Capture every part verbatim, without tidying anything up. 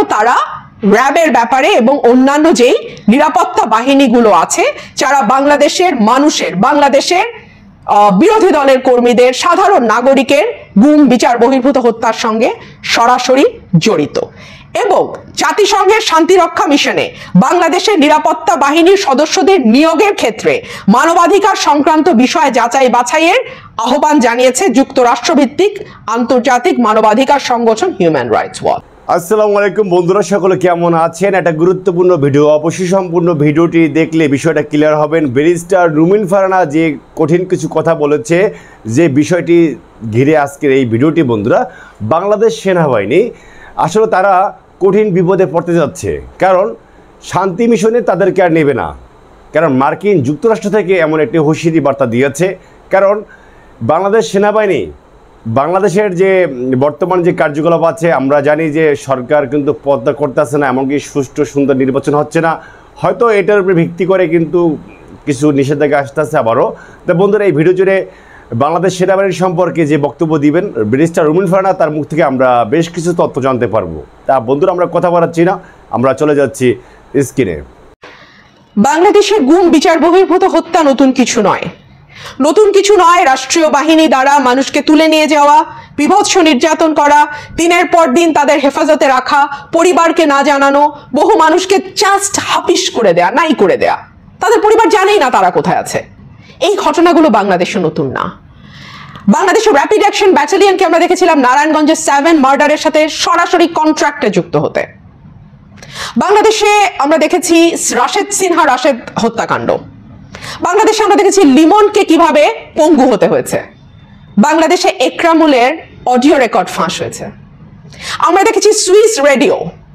তারা র্যাবের ব্যাপারে এবং অন্যান্য যেই নিরাপত্তা বাহিনীগুলো আছে যারা বাংলাদেশের মানুষের বাংলাদেশের বিরোধী দলের কর্মীদের সাধারণ নাগরিকের গুম বিচার বহির্ভূত হত্যার সঙ্গে সরাসরি জড়িত এবং জাতিসংঘের শান্তিরক্ষা মিশনে বাংলাদেশের নিরাপত্তা বাহিনীর সদস্যদের নিয়োগের ক্ষেত্রে মানবাধিকার সংক্রান্ত বিষয় যাচাই বাছাইয়ের আহ্বান জানিয়েছে যুক্তরাষ্ট্রভিত্তিক আন্তর্জাতিক মানবাধিকার সংগঠন হিউম্যান রাইটস ওয়াচ। আসসালামু আলাইকুম বন্ধুরা, সকলে কেমন আছেন? একটা গুরুত্বপূর্ণ ভিডিও, অবশ্যই সম্পূর্ণ ভিডিওটি দেখলে বিষয়টা ক্লিয়ার হবেন। ব্যারিস্টার রুমিন ফারহানা যে কঠিন কিছু কথা বলেছে, যে বিষয়টি ঘিরে আজকের এই ভিডিওটি বন্ধুরা, বাংলাদেশ সেনাবাহিনী আসলে তারা কঠিন বিপদে পড়তে যাচ্ছে, কারণ শান্তি মিশনে তাদেরকে আর নেবে না। কারণ মার্কিন যুক্তরাষ্ট্র থেকে এমন একটি হুঁশিয়ারি বার্তা দিয়েছে, কারণ বাংলাদেশ সেনাবাহিনী বাংলাদেশের যে বর্তমান যে কার্যকলাপ আছে, আমরা জানি যে সরকার কিন্তু পদ্মা করতেছে না, এমনকি সুষ্ঠু সুন্দর নির্বাচন হচ্ছে না, হয়তো এটার উপরে ভিত্তি করে কিন্তু কিছু নিষেধাজ্ঞা আসতেছে আবারও। তো বন্ধুরা, এই ভিডিও জুড়ে বাংলাদেশ সেনাবাহিনীর সম্পর্কে যে বক্তব্য দিবেন ব্যারিস্টার রুমিন ফারহানা, তার মুখ থেকে আমরা বেশ কিছু তথ্য জানতে পারবো। তা বন্ধুরা, আমরা কথা বলাচ্ছি না, আমরা চলে যাচ্ছি স্ক্রিনে। বাংলাদেশে গুম বিচার বহির্ভূত হত্যা নতুন কিছু নয়, নতুন কিছু নয়। রাষ্ট্রীয় বাহিনী দ্বারা মানুষকে তুলে নিয়ে যাওয়া, বিভৎস নির্যাতন করা, দিনের পর দিন তাদের হেফাজতে রাখা, পরিবারকে না জানানো, বহু মানুষকে জাস্ট হাপিস করে দেয়া, নাই করে দেয়া, তাদের পরিবার জানেই না তারা কোথায় আছে। এই ঘটনাগুলো বাংলাদেশে নতুন না। বাংলাদেশের র্যাপিড অ্যাকশন ব্যাটালিয়নকে আমরা দেখেছিলাম নারায়ণগঞ্জের সেভেন মার্ডারের সাথে সরাসরি কন্ট্রাক্টে যুক্ত হতে। বাংলাদেশে আমরা দেখেছি রাশেদ সিনহা রাশেদ হত্যাকাণ্ড। বাংলাদেশে আমরা দেখেছি লিমনকে কিভাবে পঙ্গু হতে হয়েছে। বাংলাদেশে একরামুলের অডিও রেকর্ড ফাঁস হয়েছে। আমরা দেখেছি সুইস রেডিও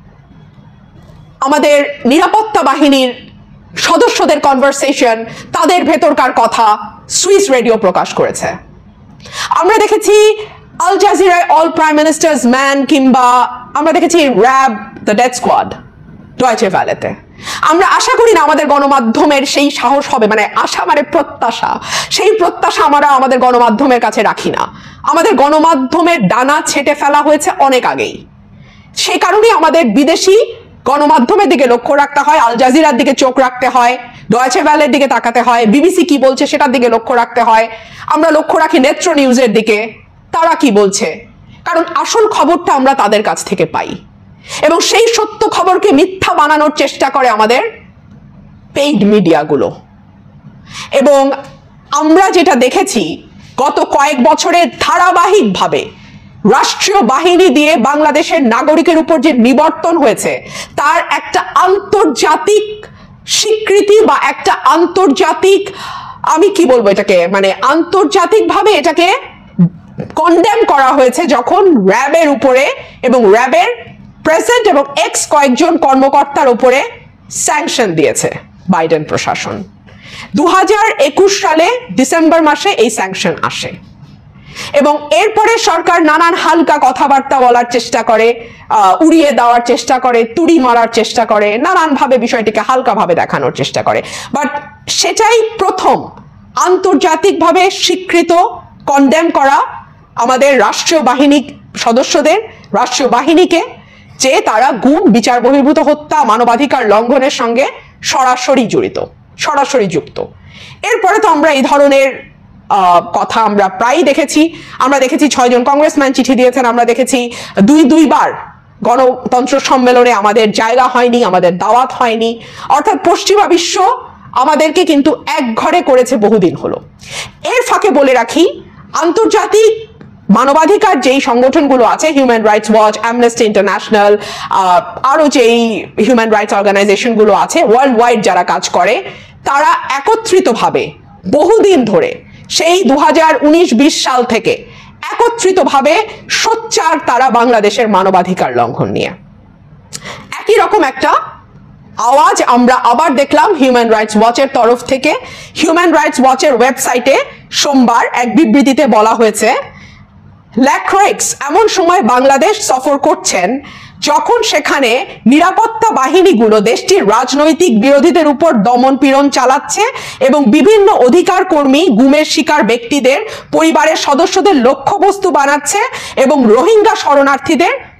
আমাদের নিরাপত্তা বাহিনীর সদস্যদের কনভারসেশন, তাদের ভেতরকার কথা সুইস রেডিও প্রকাশ করেছে। আমরা দেখেছি আল জাজিরায় অল প্রাইম মিনিস্টার্স ম্যান, কিংবা আমরা দেখেছি র্যাব দ্য ডেথ স্কোয়াড ডয়েচে ভ্যালেতে। আমরা আশা করি না আমাদের গণমাধ্যমের সেই সাহস হবে, মানে আশা মানে প্রত্যাশা, সেই প্রত্যাশা আমরা আমাদের গণমাধ্যমের কাছে রাখি না। আমাদের গণমাধ্যমের ডানা ছেটে ফেলা হয়েছে অনেক আগেই। সেই কারণেই আমাদের বিদেশি গণমাধ্যমের দিকে লক্ষ্য রাখতে হয়, আল জাজিরার দিকে চোখ রাখতে হয়, ডয়েচে ভ্যালের দিকে তাকাতে হয়, বিবিসি কি বলছে সেটার দিকে লক্ষ্য রাখতে হয়। আমরা লক্ষ্য রাখি নেত্র নিউজের দিকে, তারা কি বলছে, কারণ আসল খবরটা আমরা তাদের কাছ থেকে পাই এবং সেই সত্য খবরকে মিথ্যা বানানোর চেষ্টা করে আমাদের পেইড মিডিয়াগুলো। এবং আমরা যেটা দেখেছি গত কয়েক বছরে ধারাবাহিকভাবে রাষ্ট্রীয় বাহিনী দিয়ে বাংলাদেশের নাগরিকের উপর যে নিবর্তন হয়েছে, তার একটা আন্তর্জাতিক স্বীকৃতি বা একটা আন্তর্জাতিক, আমি কি বলবো এটাকে, মানে আন্তর্জাতিকভাবে এটাকে কন্ডেম করা হয়েছে যখন র্যাবের উপরে এবং র্যাবের প্রেসিডেন্ট এবং এক্স কয়েকজন কর্মকর্তার উপরে স্যাংশন দিয়েছে বাইডেন প্রশাসন। দু হাজার একুশ সালে ডিসেম্বর মাসে এই স্যাংশন আসে এবং এরপরে সরকার নানান হালকা কথাবার্তা বলার চেষ্টা করে, উড়িয়ে দেওয়ার চেষ্টা করে, তুড়ি মারার চেষ্টা করে, নানানভাবে বিষয়টিকে হালকাভাবে দেখানোর চেষ্টা করে। বাট সেটাই প্রথম আন্তর্জাতিকভাবে স্বীকৃত কন্ডেম করা আমাদের রাষ্ট্রীয় বাহিনী সদস্যদের, রাষ্ট্রীয় বাহিনীকে, যে তারা গুম বিচার বহির্ভূত হত্যা মানবাধিকার লঙ্ঘনের সঙ্গে সরাসরি জড়িত, সরাসরি যুক্ত। এরপরে তো আমরা এই ধরনের কথা আমরা প্রায়ই দেখেছি। আমরা দেখেছি ছয়জন কংগ্রেসম্যান চিঠি দিয়েছেন, আমরা দেখেছি দুই দুইবার গণতন্ত্র সম্মেলনে আমাদের জায়গা হয়নি, আমাদের দাওয়াত হয়নি, অর্থাৎ পশ্চিমা বিশ্ব আমাদেরকে কিন্তু এক ঘরে করেছে বহুদিন হলো। এর ফাঁকে বলে রাখি, আন্তর্জাতিক মানবাধিকার যেই সংগঠনগুলো আছে, human rights watch, amnesty international, আরো যেই হিউম্যান রাইটস অর্গানাইজেশনগুলো আছে ওয়ার্ল্ড ওয়াইড যারা কাজ করে, তারা একত্রিতভাবে বহুদিন ধরে সেই দু হাজার উনিশ বিশ সাল থেকে একত্রিতভাবে সোচ্চার তারা বাংলাদেশের মানবাধিকার লঙ্ঘন নিয়ে। একই রকম একটা আওয়াজ আমরা আবার দেখলাম হিউম্যান রাইটস ওয়াচের তরফ থেকে। হিউম্যান রাইটস ওয়াচের ওয়েবসাইটে সোমবার এক বিবৃতিতে বলা হয়েছে, ল্যাক্রোইক্স এমন সময় বাংলাদেশ সফর করছেন যখন সেখানে নিরাপত্তা বাহিনীগুলো দেশটির রাজনৈতিক বিরোধীদের উপর দমন পীড়ন চালাচ্ছে এবং বিভিন্ন অধিকার কর্মী গুমের শিকার ব্যক্তিদের পরিবারের সদস্যদের লক্ষ্যবস্তু বানাচ্ছে এবং রোহিঙ্গা শরণার্থীদের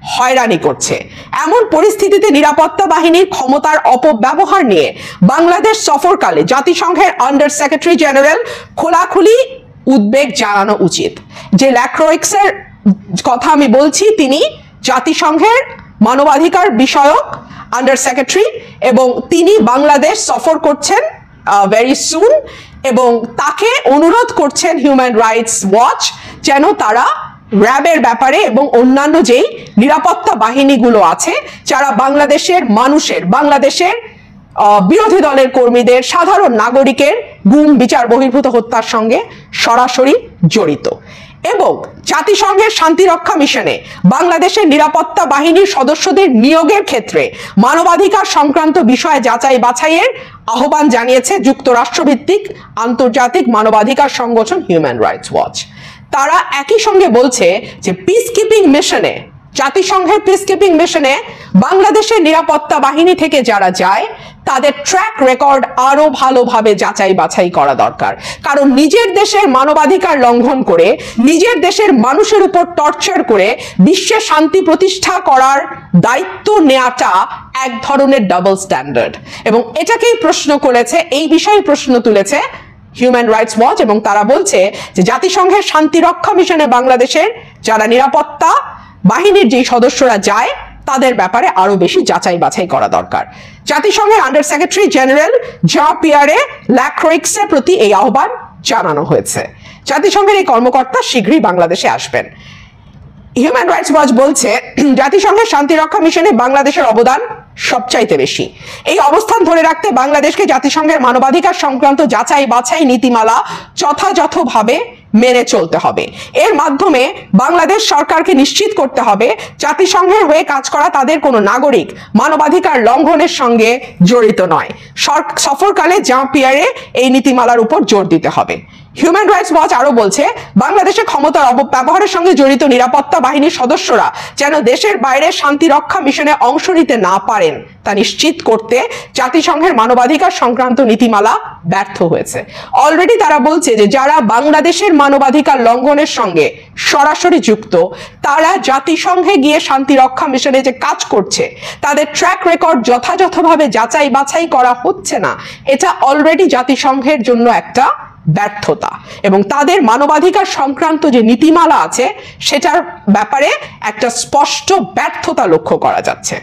হয়রানি করছে। এমন পরিস্থিতিতে নিরাপত্তা বাহিনীর ক্ষমতার অপব্যবহার নিয়ে বাংলাদেশ সফরকালে জাতিসংঘের আন্ডার সেক্রেটারি জেনারেল খোলাখুলি উদ্বেগ জানানো উচিত। যে ল্যাক্রোইক্সের কথা আমি বলছি, তিনি জাতিসংঘের মানবাধিকার বিষয়ক আন্ডার সেক্রেটারি এবং তিনি বাংলাদেশ সফর করছেন ভেরি সুন, এবং তাকে অনুরোধ করছেন হিউম্যান রাইটস ওয়াচ যেন তারা র্যাবের ব্যাপারে এবং অন্যান্য যেই নিরাপত্তা বাহিনীগুলো আছে যারা বাংলাদেশের মানুষের, বাংলাদেশের বিরোধী দলের কর্মীদের, সাধারণ নাগরিকের গুম বিচার বহির্ভূত হত্যার সঙ্গে সরাসরি জড়িত, এবং জাতিসংঘের শান্তিরক্ষা মিশনে বাংলাদেশের নিরাপত্তা বাহিনীর সদস্যদের নিয়োগের ক্ষেত্রে মানবাধিকার সংক্রান্ত বিষয় যাচাই বাছাইয়ের আহ্বান জানিয়েছে যুক্তরাষ্ট্রভিত্তিক আন্তর্জাতিক মানবাধিকার সংগঠন হিউম্যান রাইটস ওয়াচ। তারা একই সঙ্গে বলছে যে পিস কিপিং মিশনে, জাতিসংঘের পিস কিপিং মিশনে বাংলাদেশের নিরাপত্তা বাহিনী থেকে যারা যায় তাদের ট্র্যাক রেকর্ড আরো ভালোভাবে যাচাই বাছাই করা দরকার। কারণ নিজের দেশের মানবাধিকার লঙ্ঘন করে, নিজের দেশের মানুষের উপর টর্চার করে বিশ্বে শান্তি প্রতিষ্ঠা করার দায়িত্ব নেওয়াটা এক ধরনের ডাবল স্ট্যান্ডার্ড, এবং এটাকেই প্রশ্ন করেছে, এই বিষয়ে প্রশ্ন তুলেছে হিউম্যান রাইটস ওয়াচ, এবং তারা বলছে যে জাতিসংঘের শান্তিরক্ষা মিশনে বাংলাদেশের যারা নিরাপত্তা বাহিনীর যে সদস্যরা যায় তাদের ব্যাপারে আরো বেশি যাচাই বাছাই করা দরকার। জাতিসংঘের আন্ডার সেক্রেটারি জেনারেল জা পিয়ারে ল্যাক্রোইক্সের প্রতি এই আহ্বান জানানো হয়েছে। জাতিসংঘের এই কর্মকর্তা শীঘ্রই বাংলাদেশে আসবেন। হিউম্যান রাইটস ওয়াচ বলছে জাতিসংঘের শান্তিরক্ষা মিশনে বাংলাদেশের অবদান সবচাইতে বেশি। এই অবস্থান ধরে রাখতে বাংলাদেশকে জাতিসংঘের মানবাধিকার সংক্রান্ত যাচাই বাছাই নীতিমালা যথাযথভাবে মেনে চলতে হবে। এর মাধ্যমে বাংলাদেশ সরকারকে নিশ্চিত করতে হবে জাতিসংঘের হয়ে কাজ করা তাদের কোনো নাগরিক মানবাধিকার লঙ্ঘনের সঙ্গে জড়িত নয়। সফরকালে জা পিয়ারে এই নীতিমালার উপর জোর দিতে হবে। হিউম্যান রাইটস ওয়াচ আরো বলছে বাংলাদেশে ক্ষমতার অপব্যবহারের সঙ্গে জড়িত নিরাপত্তা বাহিনীর সদস্যরা যেন দেশের বাইরে শান্তি রক্ষা মিশনে অংশ নিতে না পারেন তা নিশ্চিত করতে জাতিসংঘের মানবাধিকার সংক্রান্ত নীতিমালা ব্যর্থ হয়েছে। অলরেডি তারা বলছে যে যারা বাংলাদেশের মানবাধিকার লঙ্ঘনের সঙ্গে সরাসরি যুক্ত তারা জাতিসংঘে গিয়ে শান্তি রক্ষা মিশনে যে কাজ করছে তাদের ট্র্যাক রেকর্ড যথাযথভাবে যাচাই বাছাই করা হচ্ছে না, এটা অলরেডি জাতিসংঘের জন্য একটা ব্যর্থতা, এবং তাদের মানবাধিকার সংক্রান্ত যে নীতিমালা আছে সেটার ব্যাপারে একটা স্পষ্ট ব্যর্থতা লক্ষ্য করা যাচ্ছে।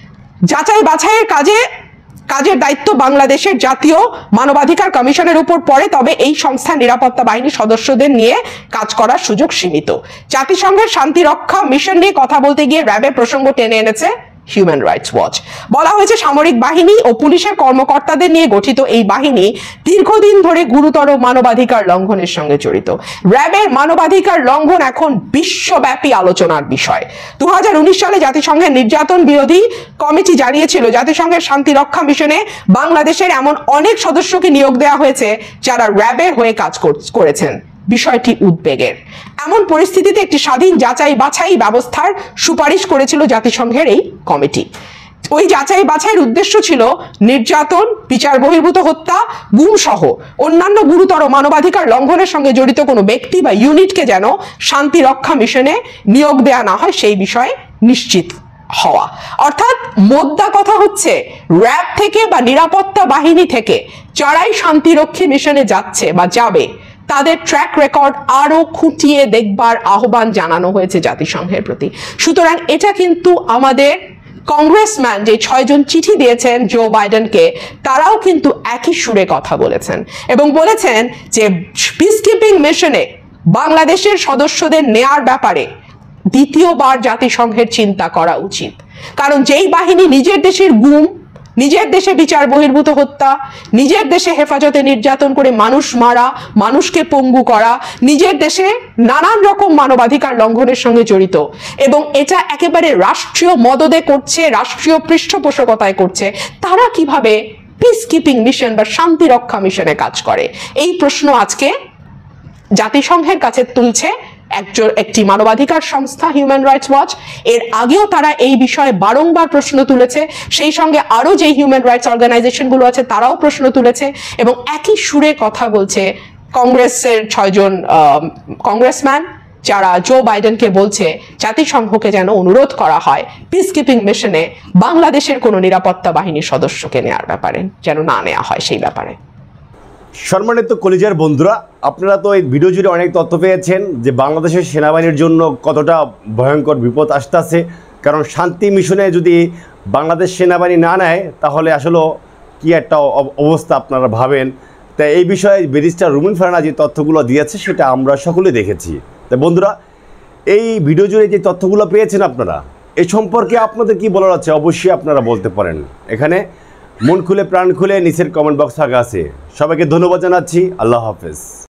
যাচাই বাছাইয়ের কাজে কাজের দায়িত্ব বাংলাদেশের জাতীয় মানবাধিকার কমিশনের উপর পড়ে, তবে এই সংস্থার নিরাপত্তা বাহিনীর সদস্যদের নিয়ে কাজ করার সুযোগ সীমিত। জাতিসংঘের শান্তিরক্ষা মিশন নিয়ে কথা বলতে গিয়ে র্যাবের প্রসঙ্গ টেনে এনেছে হিউম্যান রাইটস ওয়াচ। বলা হয়েছে সামরিক বাহিনী ও পুলিশের কর্মকর্তাদের নিয়ে গঠিত এই বাহিনী দীর্ঘদিন ধরে গুরুতর মানবাধিকার লঙ্ঘনের সঙ্গে জড়িত। র্যাবের মানবাধিকার লঙ্ঘন এখন বিশ্বব্যাপী আলোচনার বিষয়। দু হাজার উনিশ সালে জাতিসংঘের নির্যাতন বিরোধী কমিটি জানিয়েছিল জাতিসংঘের শান্তি রক্ষা মিশনে বাংলাদেশের এমন অনেক সদস্যকে নিয়োগ দেওয়া হয়েছে যারা র্যাবের হয়ে কাজ করেছেন। বিষয়টি উদ্বেগের। এমন পরিস্থিতিতে একটি স্বাধীন যাচাই বাছাই ব্যবস্থার সুপারিশ করেছিল জাতিসংঘের এই কমিটি। ওই যাচাই বাছাইয়ের উদ্দেশ্য ছিল নির্যাতন, বিচার বহির্ভূত হত্যা, গুম সহ অন্যান্য গুরুতর মানবাধিকার লঙ্ঘনের সঙ্গে জড়িত কোনো ব্যক্তি বা ইউনিটকে যেন শান্তি রক্ষা মিশনে নিয়োগ দেয়া না হয় সেই বিষয়ে নিশ্চিত হওয়া। অর্থাৎ মোদ্দা কথা হচ্ছে র্যাব থেকে বা নিরাপত্তা বাহিনী থেকে যারাই শান্তিরক্ষী মিশনে যাচ্ছে বা যাবে তাদের ট্র্যাক রেকর্ড আরো খুঁটিয়ে দেখবার আহ্বান জানানো হয়েছে জাতিসংঘের প্রতি। সুতরাং এটা কিন্তু আমাদের কংগ্রেসম্যান যে ছয়জন চিঠি দিয়েছেন জো বাইডেনকে তারাও কিন্তু একই সুরে কথা বলেছেন এবং বলেছেন যে পিস কিপিং মিশনে বাংলাদেশের সদস্যদের নেয়ার ব্যাপারে দ্বিতীয়বার জাতিসংঘের চিন্তা করা উচিত। কারণ যেই বাহিনী নিজের দেশের গুম, নিজের দেশে বিচার বহির্ভূত হত্যা, নিজের দেশে হেফাজতে নির্যাতন করে মানুষ মারা, মানুষকে পঙ্গু করা, নিজের দেশে নানান রকম মানবাধিকার লঙ্ঘনের সঙ্গে জড়িত এবং এটা একেবারে রাষ্ট্রীয় মদদে করছে, রাষ্ট্রীয় পৃষ্ঠপোষকতায় করছে, তারা কিভাবে পিস কিপিং মিশন বা শান্তি রক্ষা মিশনে কাজ করে? এই প্রশ্ন আজকে জাতিসংঘের কাছে তুলছে একজন একটি মানবাধিকার সংস্থা হিউম্যান রাইটস ওয়াচ। এর আগেও তারা এই বিষয়ে বারংবার প্রশ্ন তুলেছে, সেই সঙ্গে আরো যে হিউম্যান রাইটস অর্গানাইজেশন গুলো আছে তারাও প্রশ্ন তুলেছে এবং একই সুরে কথা বলছে কংগ্রেসের ছয়জন কংগ্রেসম্যান যারা জো বাইডেনকে বলছে জাতিসংঘকে যেন অনুরোধ করা হয় পিস কিপিং মিশনে বাংলাদেশের কোনো নিরাপত্তা বাহিনীর সদস্যকে নেওয়ার ব্যাপারে যেন না নেওয়া হয় সেই ব্যাপারে। সম্মানিত কলিজার বন্ধুরা, আপনারা তো এই ভিডিও জুড়ে অনেক তথ্য পেয়েছেন যে বাংলাদেশের সেনাবাহিনীর জন্য কতটা ভয়ঙ্কর বিপদ আসতেছে। কারণ শান্তি মিশনে যদি বাংলাদেশ সেনাবাহিনী না নেয় তাহলে আসলে কি একটা অবস্থা আপনারা ভাবেন। তাই এই বিষয়ে ব্যারিস্টার রুমিন ফারহানা যে তথ্যগুলো দিয়েছে সেটা আমরা সকলে দেখেছি। তাই বন্ধুরা, এই ভিডিও জুড়ে যে তথ্যগুলো পেয়েছেন আপনারা, এই সম্পর্কে আপনাদের কি বলার আছে অবশ্যই আপনারা বলতে পারেন। এখানে মন খুলে প্রাণ খুলে নিচের কমেন্ট বক্স ফাঁকা আছে। সবাইকে ধন্যবাদ জানাচ্ছি। আল্লাহ হাফেজ।